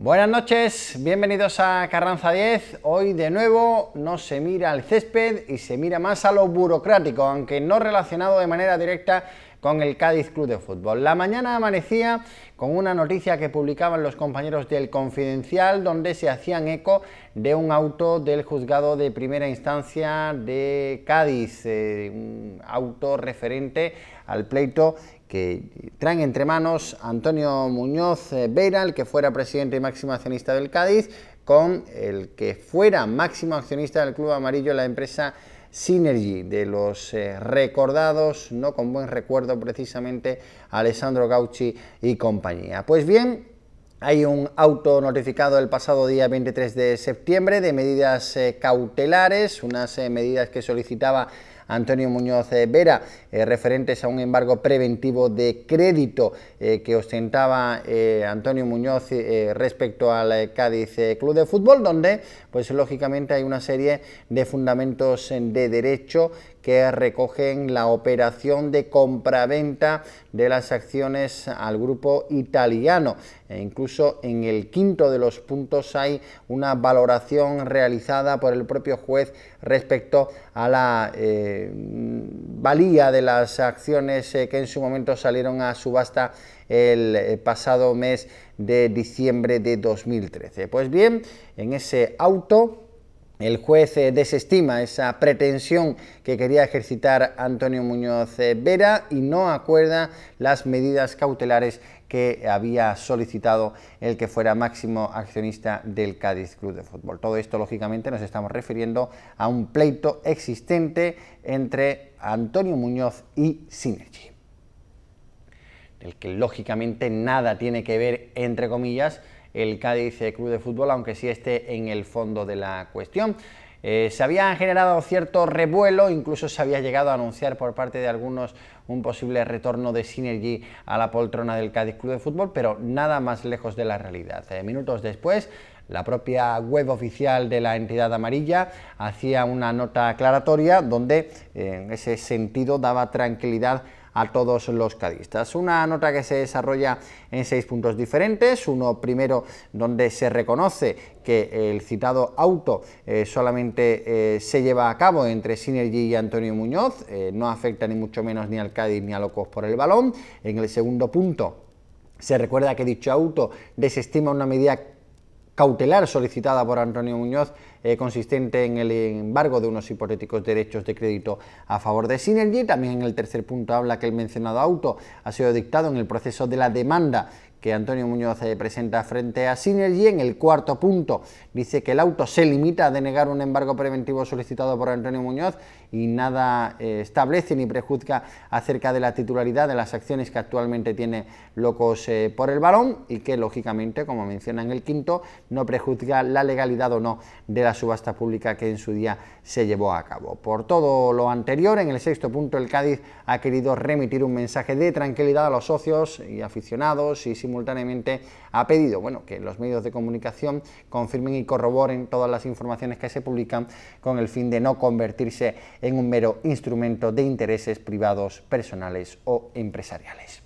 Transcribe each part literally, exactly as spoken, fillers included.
Buenas noches, bienvenidos a Carranza diez. Hoy de nuevo no se mira al césped y se mira más a lo burocrático, aunque no relacionado de manera directa con el Cádiz Club de Fútbol. La mañana amanecía con una noticia que publicaban los compañeros del Confidencial, donde se hacían eco de un auto del juzgado de primera instancia de Cádiz, eh, un auto referente al pleito que traen entre manos Antonio Muñoz Vera, el que fuera presidente y máximo accionista del Cádiz, con el que fuera máximo accionista del Club Amarillo, la empresa Synergy, de los eh, recordados, no con buen recuerdo precisamente, Alessandro Gauci y compañía. Pues bien, hay un auto notificado el pasado día veintitrés de septiembre de medidas eh, cautelares, unas eh, medidas que solicitaba Antonio Muñoz Vera, eh, referentes a un embargo preventivo de crédito eh, que ostentaba eh, Antonio Muñoz eh, respecto al eh, Cádiz eh, Club de Fútbol, donde pues lógicamente hay una serie de fundamentos de derecho que recogen la operación de compraventa de las acciones al grupo italiano. E incluso en el quinto de los puntos hay una valoración realizada por el propio juez respecto a la eh, valía de las acciones eh, que en su momento salieron a subasta el eh, pasado mes de diciembre de dos mil trece. Pues bien, en ese auto el juez eh, desestima esa pretensión que quería ejercitar Antonio Muñoz eh, Vera y no acuerda las medidas cautelares que había solicitado el que fuera máximo accionista del Cádiz Club de Fútbol. Todo esto, lógicamente, nos estamos refiriendo a un pleito existente entre Antonio Muñoz y Synergy, del que lógicamente nada tiene que ver, entre comillas, el Cádiz Club de Fútbol, aunque sí esté en el fondo de la cuestión. Eh, se había generado cierto revuelo, incluso se había llegado a anunciar por parte de algunos un posible retorno de Synergy a la poltrona del Cádiz Club de Fútbol, pero nada más lejos de la realidad. Eh, minutos después, la propia web oficial de la entidad amarilla hacía una nota aclaratoria donde eh, en ese sentido daba tranquilidad a todos los cadistas. Una nota que se desarrolla en seis puntos diferentes. Uno primero, donde se reconoce que el citado auto eh, solamente eh, se lleva a cabo entre Synergy y Antonio Muñoz, eh, no afecta ni mucho menos ni al Cádiz ni a Locos por el Balón. En el segundo punto, se recuerda que dicho auto desestima una medida cautelar solicitada por Antonio Muñoz, eh, consistente en el embargo de unos hipotéticos derechos de crédito a favor de Synergy. También en el tercer punto habla que el mencionado auto ha sido dictado en el proceso de la demanda que Antonio Muñoz eh, presenta frente a Synergy. En el cuarto punto dice que el auto se limita a denegar un embargo preventivo solicitado por Antonio Muñoz y nada eh, establece ni prejuzga acerca de la titularidad de las acciones que actualmente tiene Locos eh, por el Balón, y que lógicamente, como menciona en el quinto, no prejuzga la legalidad o no de la subasta pública que en su día se llevó a cabo. Por todo lo anterior, en el sexto punto el Cádiz ha querido remitir un mensaje de tranquilidad a los socios y aficionados, y simultáneamente ha pedido bueno, que los medios de comunicación confirmen y corroboren todas las informaciones que se publican, con el fin de no convertirse en un mero instrumento de intereses privados, personales o empresariales.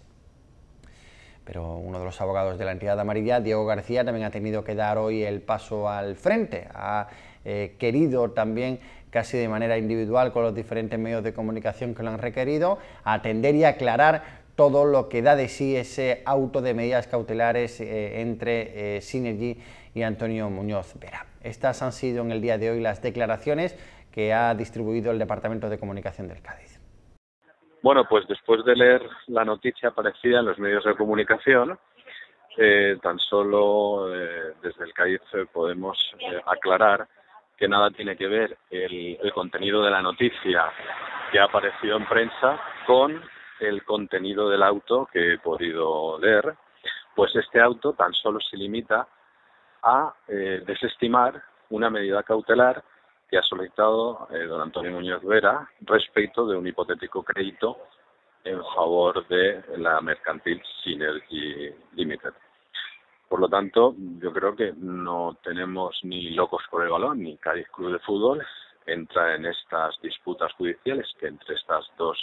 Pero uno de los abogados de la entidad amarilla, Diego García, también ha tenido que dar hoy el paso al frente. Ha eh, querido también, casi de manera individual, con los diferentes medios de comunicación que lo han requerido, atender y aclarar todo lo que da de sí ese auto de medidas cautelares eh, entre eh, Synergy y Antonio Muñoz Vera. Estas han sido en el día de hoy las declaraciones que ha distribuido el Departamento de Comunicación del Cádiz. Bueno, pues después de leer la noticia aparecida en los medios de comunicación, eh, tan solo eh, desde el Cádiz podemos eh, aclarar que nada tiene que ver el, el contenido de la noticia que ha aparecido en prensa con el contenido del auto que he podido leer. Pues este auto tan solo se limita a eh, desestimar una medida cautelar que ha solicitado eh, don Antonio Muñoz Vera respecto de un hipotético crédito en favor de la mercantil Synergy Limited. Por lo tanto, yo creo que no tenemos ni Locos por el Balón ni Cádiz Club de Fútbol entra en estas disputas judiciales que entre estas dos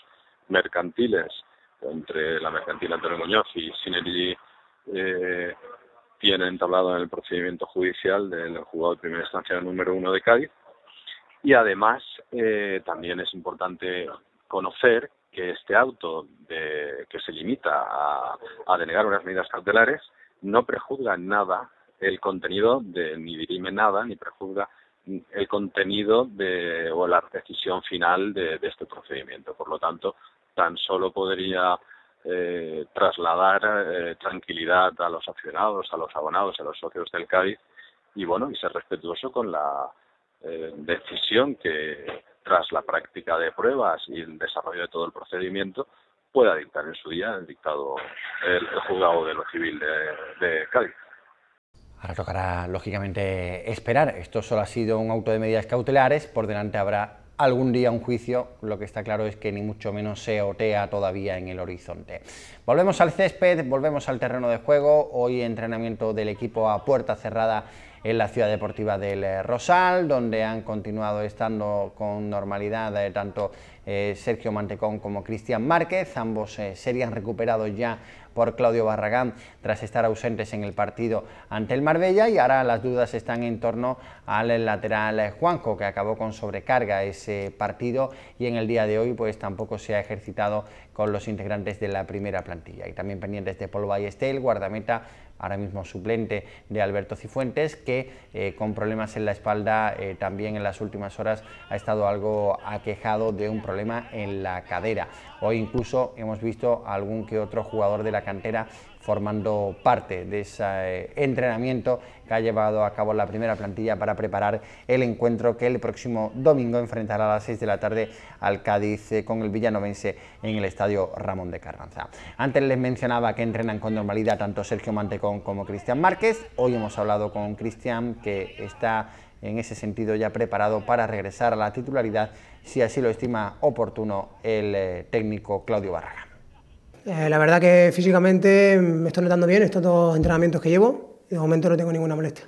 mercantiles, entre la mercantil Antonio Muñoz y Synergy eh, tiene entablado en el procedimiento judicial del juzgado de primera instancia número uno de Cádiz. Y además eh, también es importante conocer que este auto de, que se limita a, a denegar unas medidas cautelares no prejuzga en nada el contenido de, ni dirime nada, ni prejuzga el contenido de, o la decisión final de, de este procedimiento. Por lo tanto, tan solo podría eh, trasladar eh, tranquilidad a los aficionados, a los abonados, a los socios del Cádiz y bueno, y ser respetuoso con la eh, decisión que tras la práctica de pruebas y el desarrollo de todo el procedimiento pueda dictar en su día el dictado el, el juzgado de lo civil de, de Cádiz. Ahora tocará, lógicamente, esperar. Esto solo ha sido un auto de medidas cautelares. Por delante habrá algún día un juicio. Lo que está claro es que ni mucho menos se otea todavía en el horizonte. Volvemos al césped, volvemos al terreno de juego. Hoy entrenamiento del equipo a puerta cerrada en la Ciudad Deportiva del Rosal, donde han continuado estando con normalidad eh, tanto eh, Sergio Mantecón como Cristian Márquez. Ambos eh, serían recuperados ya por Claudio Barragán tras estar ausentes en el partido ante el Marbella, y ahora las dudas están en torno al lateral Juanjo, que acabó con sobrecarga ese partido y en el día de hoy pues tampoco se ha ejercitado con los integrantes de la primera plantilla. Y también pendientes de Paul Ballester, guardameta ahora mismo suplente de Alberto Cifuentes, que eh, con problemas en la espalda eh, también en las últimas horas ha estado algo aquejado de un problema en la cadera. Hoy incluso hemos visto a algún que otro jugador de la cantera formando parte de ese eh, entrenamiento que ha llevado a cabo la primera plantilla para preparar el encuentro que el próximo domingo enfrentará a las seis de la tarde al Cádiz eh, con el villanovense en el estadio Ramón de Carranza. Antes les mencionaba que entrenan con normalidad tanto Sergio Mantecón como Cristian Márquez. Hoy hemos hablado con Cristian, que está en ese sentido ya preparado para regresar a la titularidad si así lo estima oportuno el eh, técnico Claudio Barragán. Eh, la verdad que físicamente me estoy notando bien estos dos entrenamientos que llevo y de momento no tengo ninguna molestia.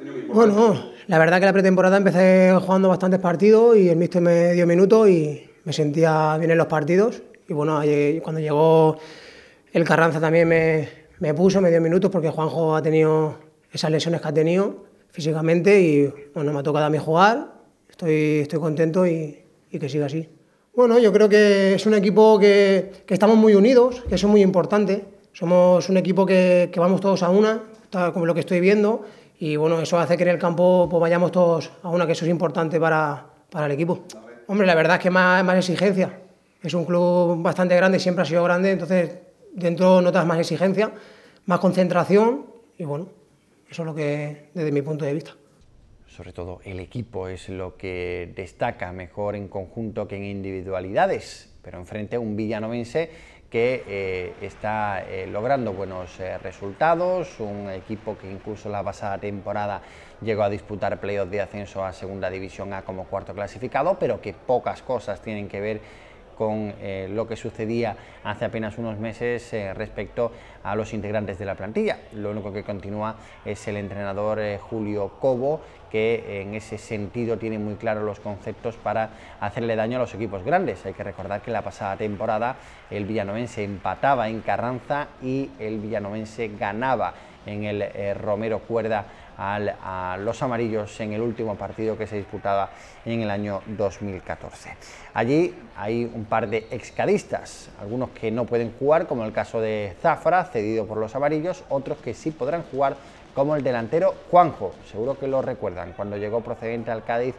Bueno, la verdad que la pretemporada empecé jugando bastantes partidos y el míster me dio minutos y me sentía bien en los partidos. Y bueno, cuando llegó el Carranza también me, me puso, me dio minutos porque Juanjo ha tenido esas lesiones que ha tenido físicamente y bueno, me ha tocado a mí jugar. Estoy, estoy contento y, y que siga así. Bueno, yo creo que es un equipo que, que estamos muy unidos, que eso es muy importante. Somos un equipo que, que vamos todos a una, como lo que estoy viendo, y bueno, eso hace que en el campo pues, vayamos todos a una, que eso es importante para, para el equipo. Hombre, la verdad es que más, más exigencia. Es un club bastante grande, siempre ha sido grande, entonces dentro notas más exigencia, más concentración, y bueno, eso es lo que, desde mi punto de vista. Sobre todo el equipo es lo que destaca mejor en conjunto que en individualidades, pero enfrente a un villanovense que eh, está eh, logrando buenos eh, resultados, un equipo que incluso la pasada temporada llegó a disputar playoffs de ascenso a Segunda División A como cuarto clasificado, pero que pocas cosas tienen que ver con eh, lo que sucedía hace apenas unos meses eh, respecto a los integrantes de la plantilla. Lo único que continúa es el entrenador eh, Julio Cobo, que eh, en ese sentido tiene muy claros los conceptos para hacerle daño a los equipos grandes. Hay que recordar que la pasada temporada el villanovense empataba en Carranza y el villanovense ganaba en el eh, Romero Cuerda al, a los amarillos en el último partido que se disputaba en el año dos mil catorce. Allí hay un par de excadistas, algunos que no pueden jugar, como el caso de Zafra, cedido por los amarillos, otros que sí podrán jugar, como el delantero Juanjo. Seguro que lo recuerdan, cuando llegó procedente al Cádiz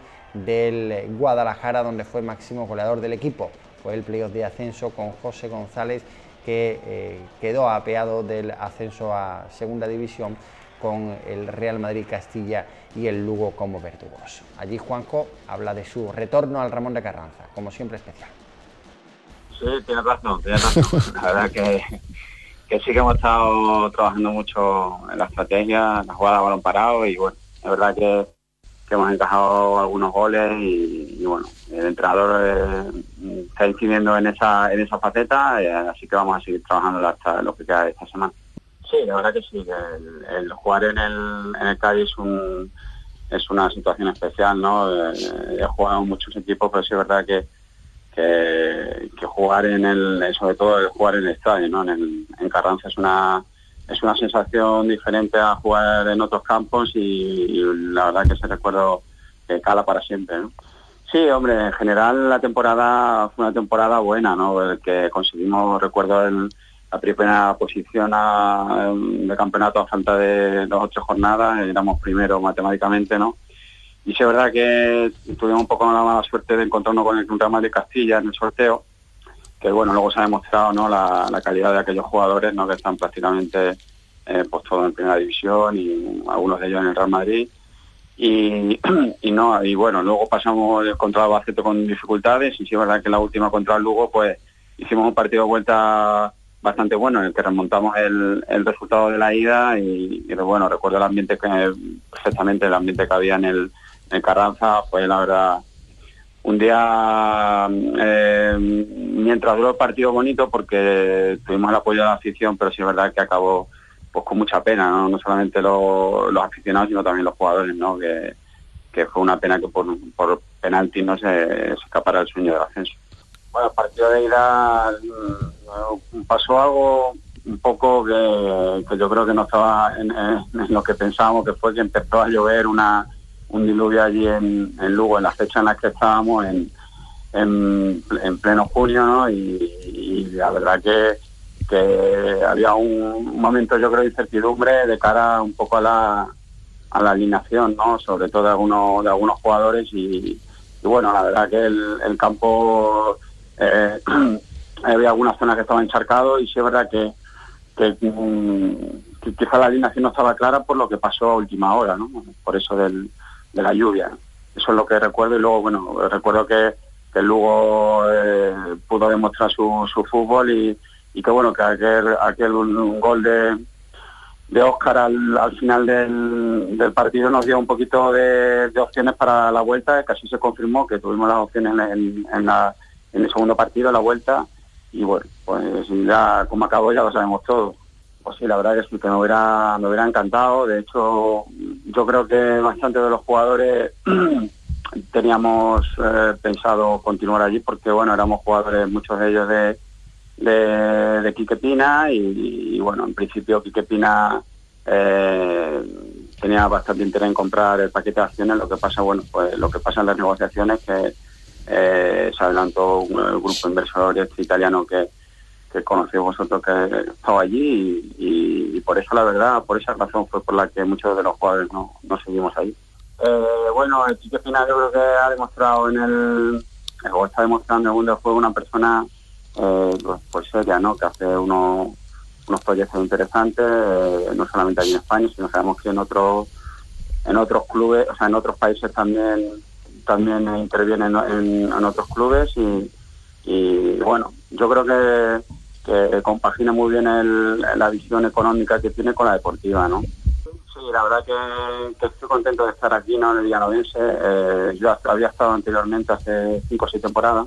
del Guadalajara, donde fue máximo goleador del equipo. Fue el playoff de ascenso con José González, que eh, quedó apeado del ascenso a Segunda División con el Real Madrid Castilla y el Lugo como verdugos. Allí Juanjo habla de su retorno al Ramón de Carranza, como siempre especial. Sí, tienes razón, tienes razón. La verdad que, que sí que hemos estado trabajando mucho en la estrategia, la jugada a balón parado, y bueno, la verdad que, que hemos encajado algunos goles y, y bueno, el entrenador eh, está incidiendo en esa, en esa faceta, eh, así que vamos a seguir trabajando hasta lo que queda de esta semana. Sí, la verdad que sí, que el, el jugar en el, en el Cádiz es, un, es una situación especial, ¿no? Eh, he jugado en muchos equipos, pero sí es verdad que, que, que jugar en el, sobre todo el jugar en el estadio, ¿no? En, el, en Carranza es una es una sensación diferente a jugar en otros campos y, y la verdad que ese recuerdo que cala para siempre, ¿no? Sí, hombre, en general la temporada fue una temporada buena, ¿no? El que conseguimos, recuerdo, el, la primera posición a, de campeonato a falta de dos o tres jornadas, éramos primeros matemáticamente, ¿no? Y sí es verdad que tuvimos un poco la mala suerte de encontrarnos con el Real Madrid Castilla en el sorteo, que bueno, luego se ha demostrado, ¿no?, la, la calidad de aquellos jugadores, ¿no?, que están prácticamente eh, pues todos en primera división y algunos de ellos en el Real Madrid. Y, y no y bueno, luego pasamos contra el Albacete con dificultades y sí es verdad que en la última contra el Lugo pues hicimos un partido de vuelta bastante bueno en el que remontamos el, el resultado de la ida y, y bueno, recuerdo el ambiente que perfectamente el ambiente que había en el, en el Carranza. Fue la verdad un día eh, mientras duró el partido bonito porque tuvimos el apoyo de la afición, pero sí es verdad que acabó pues con mucha pena, no, no solamente lo, los aficionados sino también los jugadores, ¿no? que, que fue una pena que por, por penalti no se, se escapara el sueño del ascenso. Bueno, el partido de ida pasó algo un poco que, que yo creo que no estaba en, en, en lo que pensábamos, que fue que empezó a llover una un diluvio allí en, en Lugo, en la fecha en la que estábamos, en, en, en pleno junio, ¿no? Y, y la verdad que que había un, un momento, yo creo, de incertidumbre de cara un poco a la a la alineación, ¿no? Sobre todo de algunos de algunos jugadores y, y bueno, la verdad que el, el campo eh, había algunas zonas que estaban encharcados y sí es verdad que, que, que quizá la alineación no estaba clara por lo que pasó a última hora, ¿no? Por eso del, de la lluvia. Eso es lo que recuerdo y luego, bueno, recuerdo que, que el Lugo eh, pudo demostrar su, su fútbol y y que bueno, que aquel, aquel un, un gol de, de Óscar al, al final del, del partido nos dio un poquito de, de opciones para la vuelta, que así se confirmó, que tuvimos las opciones en, en, la, en el segundo partido, la vuelta, y bueno, pues ya como acabó ya lo sabemos todo. Pues sí, la verdad que sí, que me hubiera, me hubiera encantado. De hecho, yo creo que bastante de los jugadores teníamos eh, pensado continuar allí, porque bueno, éramos jugadores, muchos de ellos de de, de Quique Pina y, y bueno, en principio Quique Pina eh, tenía bastante interés en comprar el paquete de acciones. Lo que pasa, bueno, pues lo que pasa en las negociaciones que eh, se adelantó un, el grupo inversor este italiano que, que conocéis vosotros, que estaba allí y, y, y por eso, la verdad, por esa razón fue por la que muchos de los jugadores no, no seguimos ahí. Eh, bueno, el Quique Pina yo creo que ha demostrado en el, o está demostrando en el mundo del juego una persona Eh, pues, pues seria, ¿no? Que hace uno, unos proyectos interesantes, eh, no solamente aquí en España, sino sabemos que en otros en otros clubes, o sea, en otros países también también intervienen en, en otros clubes y, y bueno, yo creo que, que compagina muy bien el, la visión económica que tiene con la deportiva, ¿no? Sí, la verdad que, que estoy contento de estar aquí, ¿no?, en el Villanovense. Eh, yo había estado anteriormente hace cinco o seis temporadas.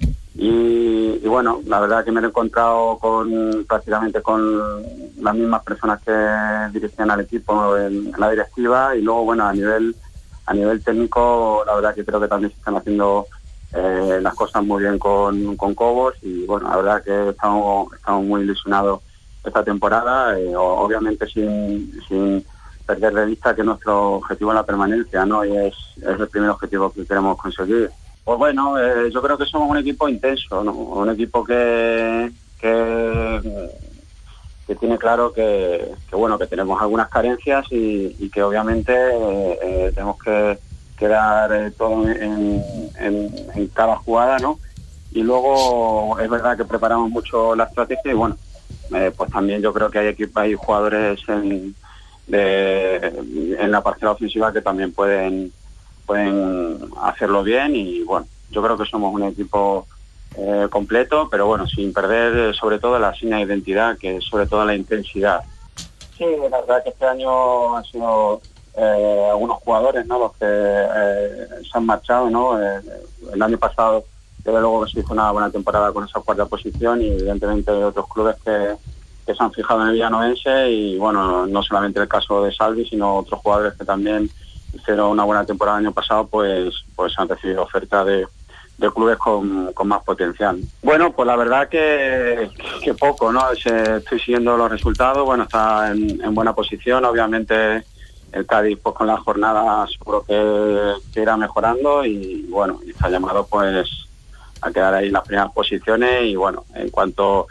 Y, y bueno, la verdad que me he encontrado con prácticamente con las mismas personas que dirigían al equipo en, en la directiva y luego, bueno, a nivel a nivel técnico, la verdad que creo que también se están haciendo eh, las cosas muy bien con, con Cobos y bueno, la verdad que estamos, estamos muy ilusionados esta temporada, eh, obviamente sin, sin perder de vista que nuestro objetivo es la permanencia, ¿no? Y es, es el primer objetivo que queremos conseguir. Pues bueno, eh, yo creo que somos un equipo intenso, ¿no? Un equipo que, que, que tiene claro que, que bueno, que tenemos algunas carencias y, y que obviamente eh, eh, tenemos que, que dar eh, todo en, en, en cada jugada, ¿no? Y luego es verdad que preparamos mucho la estrategia y bueno, eh, pues también yo creo que hay equipos, hay jugadores en, de, en la parcela ofensiva que también pueden pueden hacerlo bien y bueno, yo creo que somos un equipo eh, completo, pero bueno, sin perder sobre todo la seña de identidad, que es sobre todo la intensidad. Sí, la verdad que este año han sido eh, algunos jugadores, ¿no?, los que eh, se han marchado, ¿no? Eh, el año pasado, desde luego que se hizo una buena temporada con esa cuarta posición y evidentemente hay otros clubes que, que se han fijado en el Villanovense y bueno, no solamente el caso de Salvi, sino otros jugadores que también hicieron una buena temporada el año pasado, pues pues han recibido oferta de, de clubes con, con más potencial. Bueno, pues la verdad que, que poco, ¿no? Se, estoy siguiendo los resultados, bueno, está en, en buena posición, obviamente el Cádiz pues con la jornada seguro que, que irá mejorando y bueno, está llamado pues a quedar ahí en las primeras posiciones y bueno, en cuanto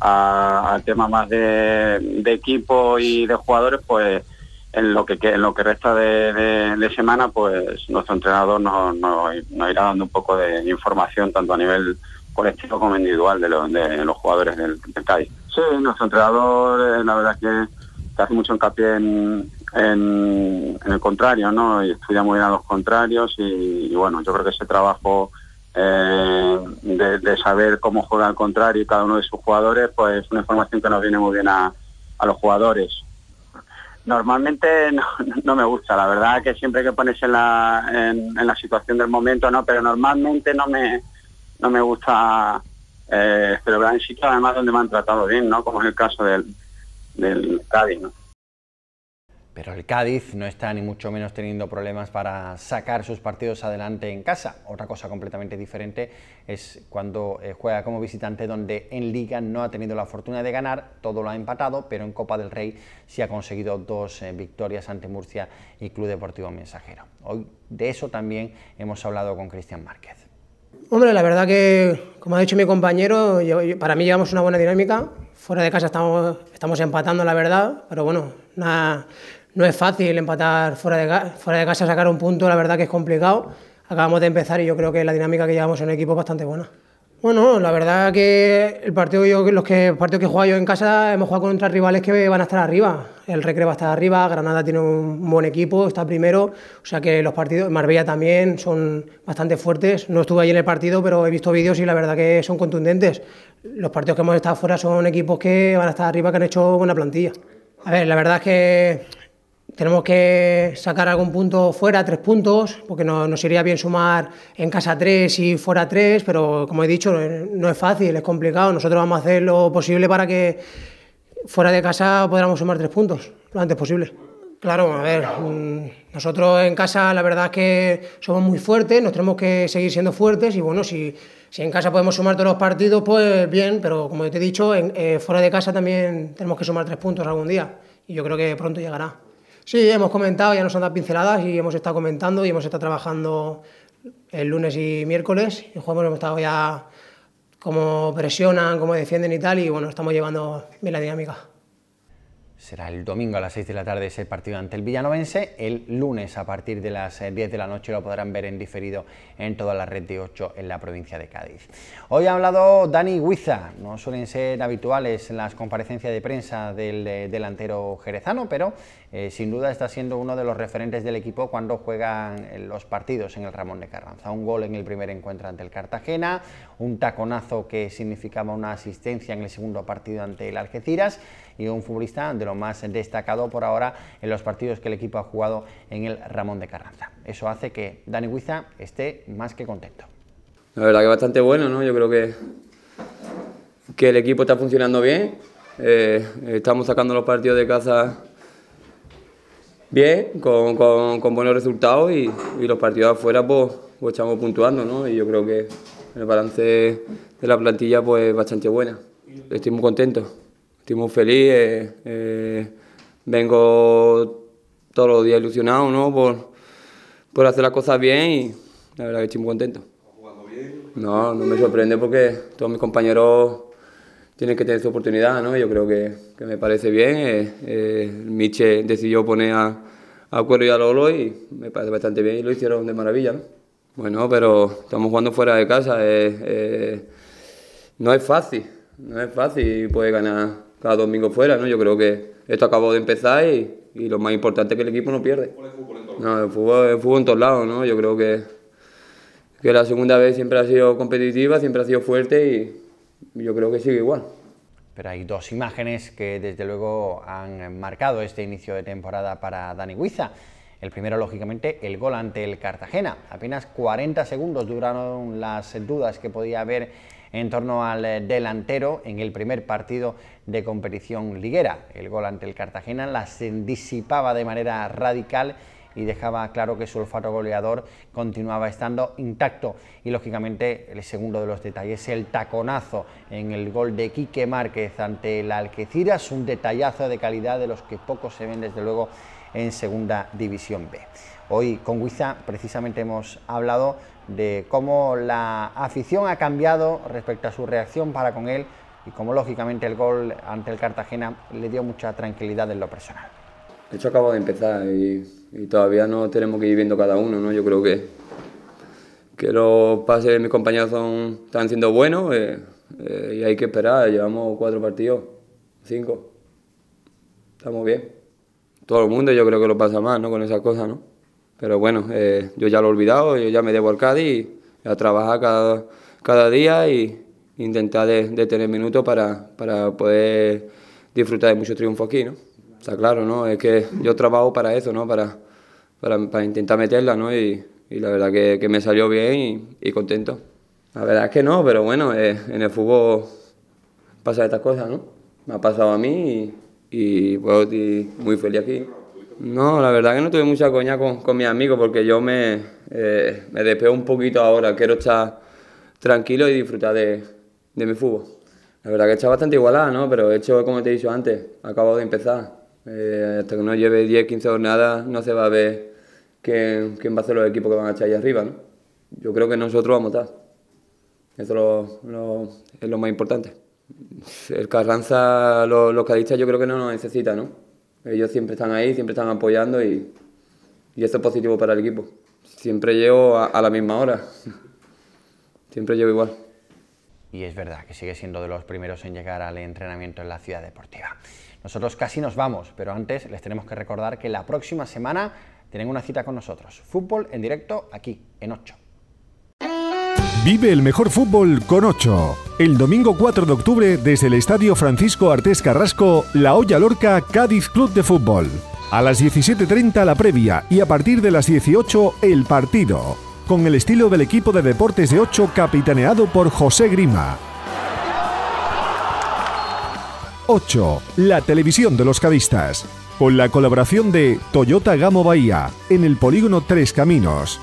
al tema más de, de equipo y de jugadores, pues en lo que en lo que resta de, de, de semana, pues nuestro entrenador nos, nos, nos irá dando un poco de información tanto a nivel colectivo como individual de, lo, de los jugadores del, del Cádiz. Sí, nuestro entrenador, eh, la verdad es que, que hace mucho hincapié en, en, en el contrario, ¿no? Y estudia muy bien a los contrarios y, y bueno, yo creo que ese trabajo eh, de, de saber cómo juega el contrario y cada uno de sus jugadores, pues es una información que nos viene muy bien a, a los jugadores. Normalmente no, no me gusta, la verdad que siempre que pones en la, en, en la situación del momento, no, pero normalmente no me no me gusta eh, celebrar en sitios además donde me han tratado bien, ¿no? Como es el caso del, del Cádiz, ¿no? Pero el Cádiz no está ni mucho menos teniendo problemas para sacar sus partidos adelante en casa. Otra cosa completamente diferente es cuando eh, juega como visitante, donde en Liga no ha tenido la fortuna de ganar, todo lo ha empatado, pero en Copa del Rey sí ha conseguido dos eh, victorias ante Murcia y Club Deportivo Mensajero. Hoy de eso también hemos hablado con Cristian Márquez. Hombre, la verdad que, como ha dicho mi compañero, yo, yo, para mí llevamos una buena dinámica. Fuera de casa estamos, estamos empatando, la verdad, pero bueno, nada... No es fácil empatar fuera de, fuera de casa, sacar un punto, la verdad que es complicado. Acabamos de empezar y yo creo que la dinámica que llevamos en un equipo es bastante buena. Bueno, la verdad que el partido yo, los que, partidos que he jugado yo en casa hemos jugado contra rivales que van a estar arriba. El Recre va a estar arriba, Granada tiene un buen equipo, está primero, o sea que los partidos, Marbella también, son bastante fuertes. No estuve allí en el partido, pero he visto vídeos y la verdad que son contundentes. Los partidos que hemos estado fuera son equipos que van a estar arriba, que han hecho buena plantilla. A ver, la verdad es que tenemos que sacar algún punto fuera, tres puntos, porque no, nos iría bien sumar en casa tres y fuera tres, pero como he dicho, no es fácil, es complicado. Nosotros vamos a hacer lo posible para que fuera de casa podamos sumar tres puntos lo antes posible. Claro, a ver, nosotros en casa la verdad es que somos muy fuertes, nos tenemos que seguir siendo fuertes y bueno, si, si en casa podemos sumar todos los partidos, pues bien, pero como te he dicho, en, eh, fuera de casa también tenemos que sumar tres puntos algún día y yo creo que pronto llegará. Sí, hemos comentado, ya nos han dado pinceladas y hemos estado comentando y hemos estado trabajando el lunes y miércoles. Y hemos estado ya cómo presionan, cómo defienden y tal, y bueno, estamos llevando bien la dinámica. Será el domingo a las seis de la tarde ese partido ante el Villanovense. El lunes a partir de las diez de la noche lo podrán ver en diferido en toda la red de ocho en la provincia de Cádiz. Hoy ha hablado Dani Huiza. No suelen ser habituales en las comparecencias de prensa del eh, delantero jerezano, pero eh, sin duda está siendo uno de los referentes del equipo cuando juegan los partidos en el Ramón de Carranza. Un gol en el primer encuentro ante el Cartagena, un taconazo que significaba una asistencia en el segundo partido ante el Algeciras y un futbolista de lo más destacado por ahora en los partidos que el equipo ha jugado en el Ramón de Carranza. Eso hace que Dani Huiza esté más que contento. La verdad que bastante bueno, ¿no? Yo creo que, que el equipo está funcionando bien, eh, estamos sacando los partidos de casa bien, con, con, con buenos resultados y, y los partidos afuera pues, pues estamos puntuando, ¿no? Y yo creo que el balance de la plantilla pues bastante buena. Estoy muy contento. Estoy muy feliz, eh, eh, vengo todos los días ilusionado, ¿no? por, por hacer las cosas bien y la verdad que estoy muy contento. No, no me sorprende porque todos mis compañeros tienen que tener su oportunidad, ¿no? Yo creo que, que me parece bien. Eh, eh, Miche decidió poner a, a Cuero y a Lolo y me parece bastante bien y lo hicieron de maravilla, ¿no? Bueno, pero estamos jugando fuera de casa, eh, eh, no es fácil, no es fácil poder ganar cada domingo fuera, ¿no? Yo creo que esto acabó de empezar y, y lo más importante es que el equipo no pierde. No, el fútbol, el fútbol en todos lados, ¿no? Yo creo que, que la segunda vez siempre ha sido competitiva, siempre ha sido fuerte y yo creo que sigue igual. Pero hay dos imágenes que desde luego han marcado este inicio de temporada para Dani Huiza. El primero, lógicamente, el gol ante el Cartagena. Apenas cuarenta segundos duraron las dudas que podía haber en torno al delantero en el primer partido de competición liguera. El gol ante el Cartagena las disipaba de manera radical y dejaba claro que su olfato goleador continuaba estando intacto. Y lógicamente el segundo de los detalles, el taconazo en el gol de Quique Márquez ante el Algeciras, un detallazo de calidad de los que pocos se ven desde luego en Segunda División B. Hoy con Guiza precisamente hemos hablado de cómo la afición ha cambiado respecto a su reacción para con él y cómo lógicamente el gol ante el Cartagena le dio mucha tranquilidad en lo personal. De hecho acabo de empezar y, y todavía no tenemos que ir viendo cada uno, ¿no? Yo creo que, que los pases de mis compañeros son, están siendo buenos eh, eh, y hay que esperar. Llevamos cuatro partidos, cinco, estamos bien. Todo el mundo yo creo que lo pasa más, ¿no? Con esas cosas, ¿no? Pero bueno, eh, yo ya lo he olvidado, yo ya me debo al Cádiz y a trabajar cada, cada día y intentar de, de tener minutos para, para poder disfrutar de muchos triunfos aquí, ¿no? Está claro, ¿no? Es que yo trabajo para eso, ¿no? Para, para, para intentar meterla, ¿no? Y, y la verdad que, que me salió bien y, y contento. La verdad es que no, pero bueno, eh, en el fútbol pasa estas cosas, ¿no? Me ha pasado a mí y, y pues estoy muy feliz aquí. No, la verdad que no tuve mucha coña con, con mis amigos porque yo me, eh, me despego un poquito ahora. Quiero estar tranquilo y disfrutar de, de mi fútbol. La verdad que está bastante igualada, ¿no? Pero he hecho, como te he dicho antes, acabo de empezar. Eh, hasta que no lleve diez, quince jornadas no se va a ver quién, quién va a ser los equipos que van a echar ahí arriba, ¿no? Yo creo que nosotros vamos a estar. Eso lo, lo, es lo más importante. El Carranza, los, los cadistas yo creo que no nos necesitan, ¿no? Ellos siempre están ahí, siempre están apoyando y, y eso es positivo para el equipo. Siempre llego a, a la misma hora. Siempre llego igual. Y es verdad que sigue siendo de los primeros en llegar al entrenamiento en la Ciudad Deportiva. Nosotros casi nos vamos, pero antes les tenemos que recordar que la próxima semana tienen una cita con nosotros. Fútbol en directo aquí, en ocho. Vive el mejor fútbol con ocho. El domingo cuatro de octubre, desde el Estadio Francisco Artés Carrasco, La Hoya Lorca, Cádiz Club de Fútbol. A las diecisiete treinta la previa y a partir de las dieciocho el partido. Con el estilo del equipo de deportes de ocho capitaneado por José Grima. ocho. La televisión de los cadistas. Con la colaboración de Toyota Gamo Bahía, en el polígono Tres Caminos.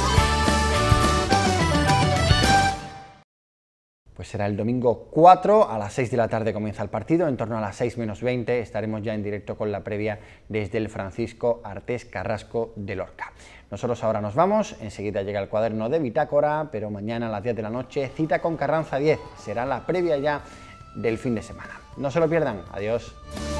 Pues será el domingo cuatro, a las seis de la tarde comienza el partido, en torno a las seis menos veinte estaremos ya en directo con la previa desde el Francisco Artés Carrasco de Lorca. Nosotros ahora nos vamos, enseguida llega el cuaderno de bitácora, pero mañana a las diez de la noche, cita con Carranza diez, será la previa ya del fin de semana. No se lo pierdan, adiós.